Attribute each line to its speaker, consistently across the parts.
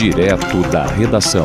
Speaker 1: Direto da redação.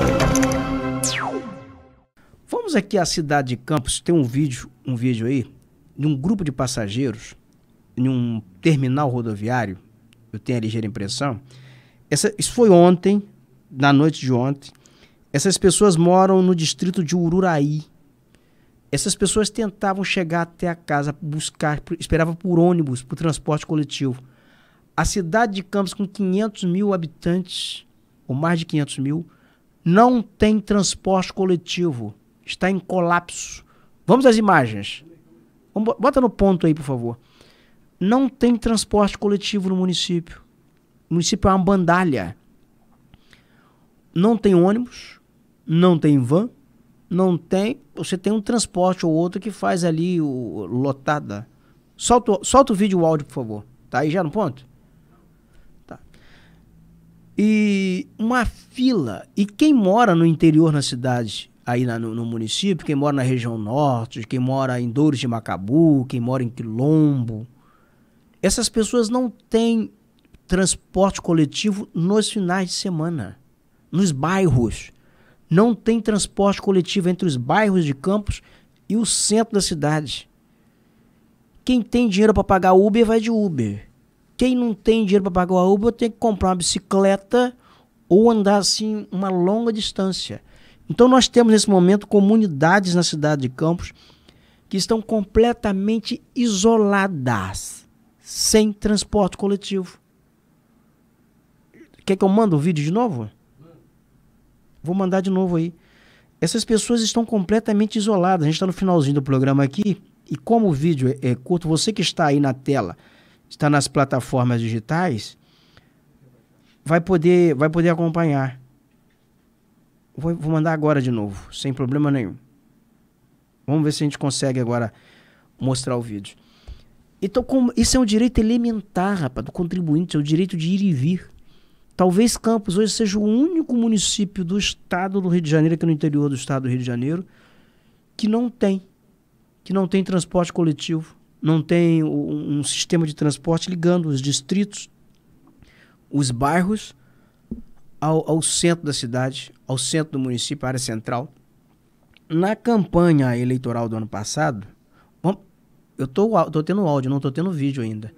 Speaker 2: Vamos aqui à cidade de Campos. Tem um vídeo aí de um grupo de passageiros em um terminal rodoviário. Eu tenho a ligeira impressão. Isso foi ontem, na noite de ontem. Essas pessoas moram no distrito de Ururaí. Essas pessoas tentavam chegar até a casa, esperavam por ônibus, por transporte coletivo. A cidade de Campos, com 500 mil habitantes, ou mais de 500 mil, não tem transporte coletivo. Está em colapso. Vamos às imagens. Bota no ponto aí, por favor. Não tem transporte coletivo no município. O município é uma bandalha. Não tem ônibus, não tem van, não tem... Você tem um transporte ou outro que faz ali lotada. Solta o vídeo e o áudio, por favor. Tá aí já no ponto? Tá. E uma fila. E quem mora no interior na cidade, aí no município, quem mora na região norte, quem mora em Dores de Macabu, quem mora em Quilombo, essas pessoas não têm transporte coletivo nos finais de semana, nos bairros. Não tem transporte coletivo entre os bairros de Campos e o centro da cidade. Quem tem dinheiro para pagar Uber vai de Uber. Quem não tem dinheiro para pagar Uber tem que comprar uma bicicleta ou andar assim uma longa distância. Então nós temos nesse momento comunidades na cidade de Campos que estão completamente isoladas, sem transporte coletivo. Quer que eu mande o vídeo de novo? Vou mandar de novo aí. Essas pessoas estão completamente isoladas. A gente está no finalzinho do programa aqui. E como o vídeo é curto, você que está aí na tela, está nas plataformas digitais, vai poder acompanhar. Vou mandar agora de novo, sem problema nenhum. Vamos ver se a gente consegue agora mostrar o vídeo. Então, isso é um direito elementar, rapaz, do contribuinte, é o direito de ir e vir. Talvez Campos hoje seja o único município do estado do Rio de Janeiro, aqui no interior do estado do Rio de Janeiro, que não tem transporte coletivo, não tem um sistema de transporte ligando os distritos, os bairros, ao centro da cidade, ao centro do município, à área central. Na campanha eleitoral do ano passado, eu tô tendo áudio, não estou tendo vídeo ainda.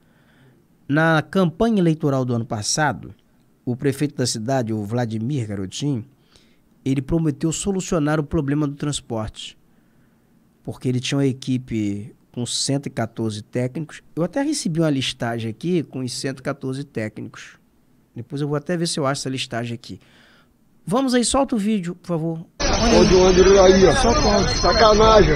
Speaker 2: Na campanha eleitoral do ano passado, o prefeito da cidade, o Vladimir Garotinho, ele prometeu solucionar o problema do transporte. Porque ele tinha uma equipe com 114 técnicos. Eu até recebi uma listagem aqui com os 114 técnicos. Depois eu vou até ver se eu acho essa listagem aqui. Vamos aí, solta o vídeo, por favor.
Speaker 3: Olha aí, ó. Só pode. Sacanagem.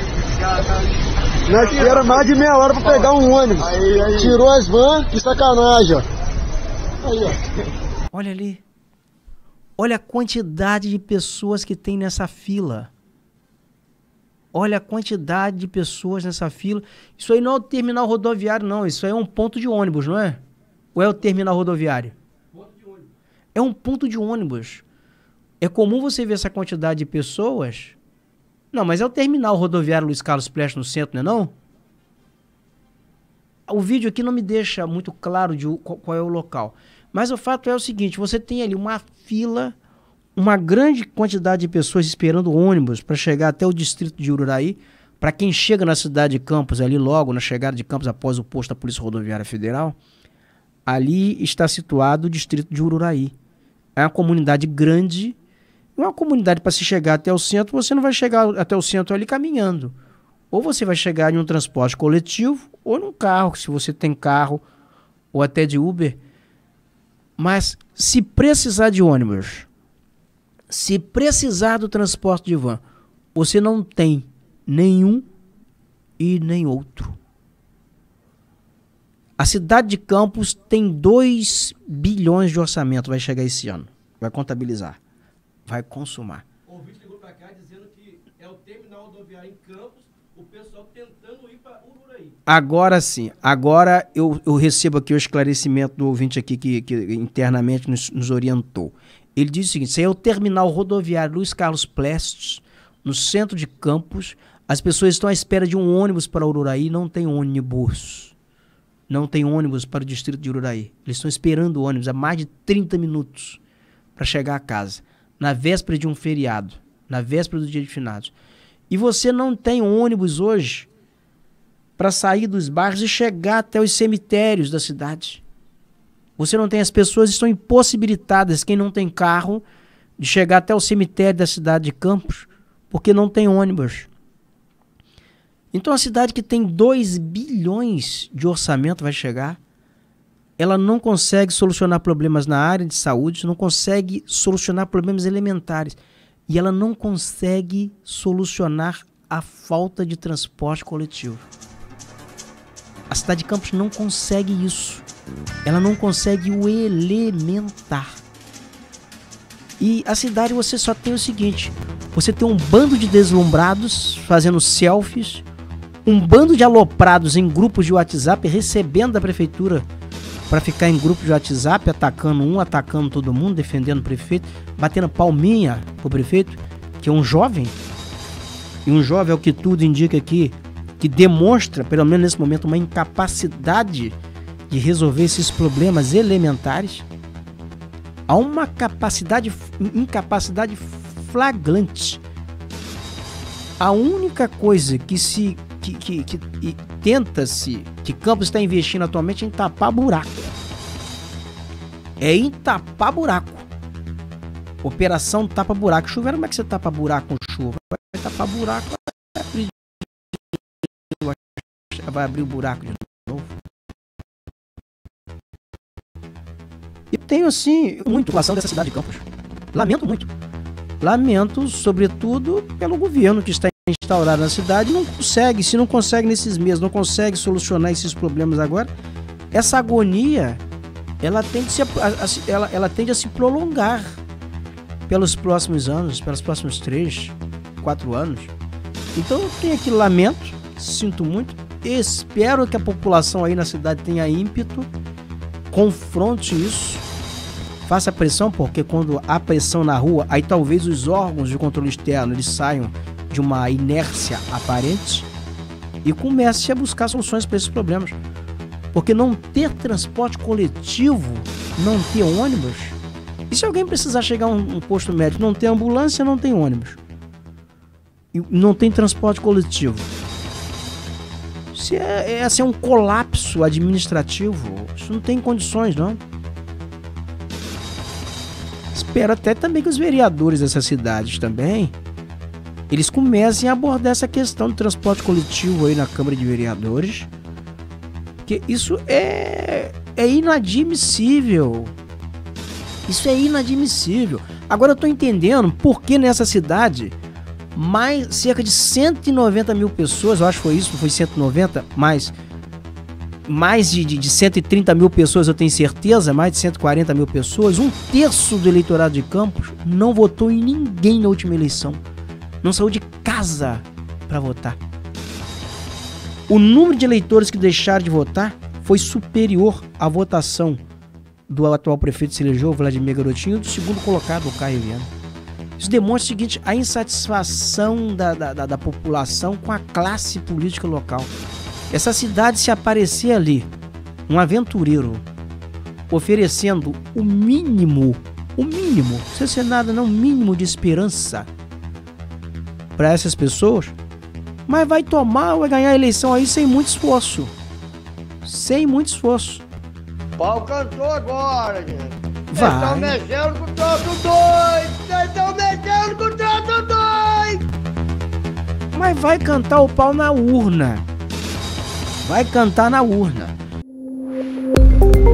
Speaker 3: Nós esperamos mais de meia hora para pegar um ônibus. Aí. Tirou as vans, que sacanagem, ó. Aí, ó.
Speaker 2: Olha ali. Olha a quantidade de pessoas que tem nessa fila. Olha a quantidade de pessoas nessa fila. Isso aí não é o terminal rodoviário, não. Isso aí é um ponto de ônibus, não é? Ou é o terminal rodoviário? Ponto de ônibus. É um ponto de ônibus. É comum você ver essa quantidade de pessoas. Não, mas é o terminal rodoviário Luiz Carlos Prestes no centro, não é não? O vídeo aqui não me deixa muito claro de qual é o local. Mas o fato é o seguinte, você tem ali uma fila, uma grande quantidade de pessoas esperando ônibus para chegar até o distrito de Ururaí. Para quem chega na cidade de Campos, ali logo na chegada de Campos após o posto da Polícia Rodoviária Federal, ali está situado o distrito de Ururaí. É uma comunidade grande, uma comunidade para se chegar até o centro, você não vai chegar até o centro ali caminhando. Ou você vai chegar em um transporte coletivo, ou num carro, se você tem carro, ou até de Uber. Mas se precisar de ônibus, se precisar do transporte de van, você não tem nenhum e nem outro. A cidade de Campos tem 2 bilhões de orçamento, vai chegar esse ano. Vai contabilizar. Vai consumar.
Speaker 4: O ouvinte ligou para cá dizendo que é o terminal rodoviário em Campos, o pessoal tentando ir para Ururaí.
Speaker 2: Agora sim. Agora eu recebo aqui o esclarecimento do ouvinte aqui que internamente nos orientou. Ele diz o seguinte, isso aí é o terminal rodoviário Luiz Carlos Prestes, no centro de Campos. As pessoas estão à espera de um ônibus para Ururaí, não tem ônibus. Não tem ônibus para o distrito de Ururaí. Eles estão esperando o ônibus há mais de 30 minutos. para chegar a casa, na véspera de um feriado, na véspera do dia de finados. E você não tem ônibus hoje para sair dos bairros e chegar até os cemitérios da cidade. Você não tem, as pessoas estão impossibilitadas, quem não tem carro, de chegar até o cemitério da cidade de Campos, porque não tem ônibus. Então a cidade que tem 2 bilhões de orçamento vai chegar, ela não consegue solucionar problemas na área de saúde, não consegue solucionar problemas elementares. E ela não consegue solucionar a falta de transporte coletivo. A cidade de Campos não consegue isso. Ela não consegue o elementar. E a cidade você só tem o seguinte: você tem um bando de deslumbrados fazendo selfies, um bando de aloprados em grupos de WhatsApp recebendo da prefeitura para ficar em grupo de WhatsApp, atacando um, atacando todo mundo, defendendo o prefeito, batendo palminha pro prefeito, que é um jovem. E um jovem, é o que tudo indica aqui, que demonstra, pelo menos nesse momento, uma incapacidade de resolver esses problemas elementares. Há uma incapacidade flagrante. A única coisa que tenta-se, que Campos está investindo atualmente, é em tapar buraco. É em tapar buraco. Operação tapa buraco. Chuveiro, como é que você tapa buraco com chuva? Vai tapar buraco, vai abrir o buraco de novo. E tenho, assim, muita população dessa cidade de Campos. Lamento muito. Lamento, sobretudo, pelo governo que está instaurado na cidade. Não consegue, se não consegue nesses meses, não consegue solucionar esses problemas agora, essa agonia, ela tende a se prolongar pelos próximos anos, pelos próximos 3, 4 anos. Então eu tenho aqui lamento, sinto muito, espero que a população aí na cidade tenha ímpeto, confronte isso, faça pressão, porque quando há pressão na rua, aí talvez os órgãos de controle externo eles saiam de uma inércia aparente e comece a buscar soluções para esses problemas. Porque não ter transporte coletivo, não ter ônibus, e se alguém precisar chegar a um posto médico, não tem ambulância, não tem ônibus, e não tem transporte coletivo, esse é um colapso administrativo, isso não tem condições, não. Espero até também que os vereadores dessas cidades também, eles comecem a abordar essa questão do transporte coletivo aí na Câmara de Vereadores, porque isso é inadmissível. Isso é inadmissível. Agora eu estou entendendo por que nessa cidade cerca de 190 mil pessoas, eu acho que foi isso, não foi 190, mais de 130 mil pessoas, eu tenho certeza, mais de 140 mil pessoas, 1/3 do eleitorado de Campos não votou em ninguém na última eleição. Não saiu de casa para votar. O número de eleitores que deixaram de votar foi superior à votação do atual prefeito que se elegeu, Vladimir Garotinho, e do segundo colocado, o Caio Viana. Isso demonstra o seguinte: a insatisfação da população com a classe política local. Essa cidade, se aparecer ali um aventureiro oferecendo o mínimo, sem ser nada, não, mínimo de esperança para essas pessoas, mas vai ganhar a eleição aí sem muito esforço. Sem muito esforço.
Speaker 3: O pau cantou agora, gente.
Speaker 2: Vai.
Speaker 3: Vocês estão mexendo com todo doido! Vocês estão mexendo com todo doido!
Speaker 2: Mas vai cantar o pau na urna. Vai cantar na urna.